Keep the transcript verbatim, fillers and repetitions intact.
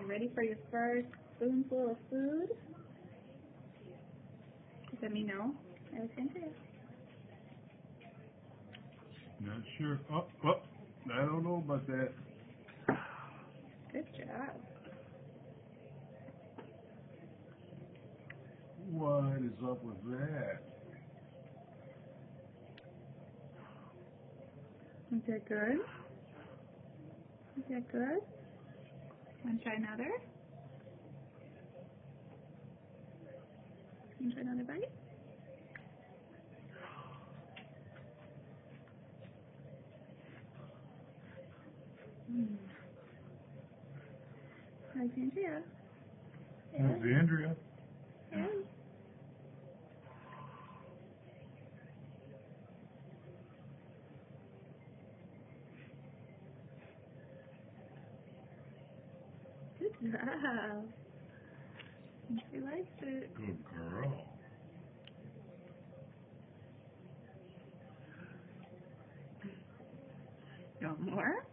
ready for your first spoonful of food? Just let me know. Alexandria. Not sure. Oh, oh, I don't know about that. Good job. What is up with that? Is that good? Is that good? Want to try another? Want to try another bite? Mm. Alexandria. Alexandria. Hey. Good job. She likes it. Good girl. You want more?